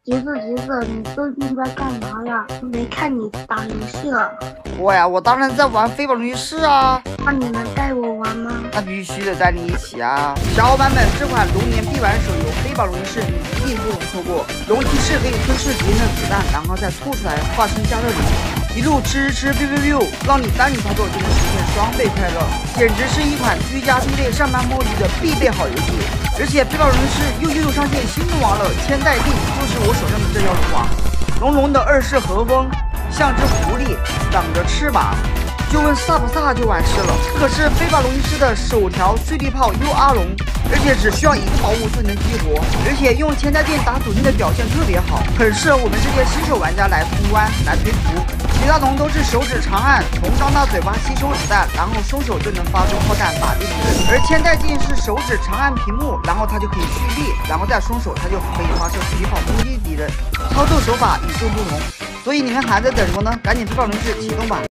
橘子，你最近在干嘛呀？没看你打游戏了。 我当然在玩飞宝龙士啊， 那你能带我玩吗？ 那必须得带你一起啊！小伙伴们，这款龙年必玩手游飞宝龙士你一定不容错过。龙骑士可以吞噬敌人的子弹，然后再吐出来化身加热灵，一路吃biu biu biu，让你单领操作就能实现双倍快乐，简直是一款居家必备上班摸鱼的必备好游戏。而且飞宝龙士又上线新龙王了，千代地就是我手上的这条龙王，龙龙的二世和风，像只狐狸，长着翅膀。就问飒不飒就完事了。可是飞宝龙士的首条蓄力炮 UR 龙，而且只需要一个宝物就能激活，而且用千代剑打主力的表现特别好，很适合我们这些新手玩家来通关来推图。其他龙都是手指长按，从张大嘴巴吸收子弹，然后收手就能发出炮弹打敌人。而千代剑是手指长按屏幕，然后它就可以蓄力，然后再双手它就可以发射蓄力炮攻击敌人，操作手法与众不同。所以你们还在等什么呢？赶紧飞宝龙士启动吧！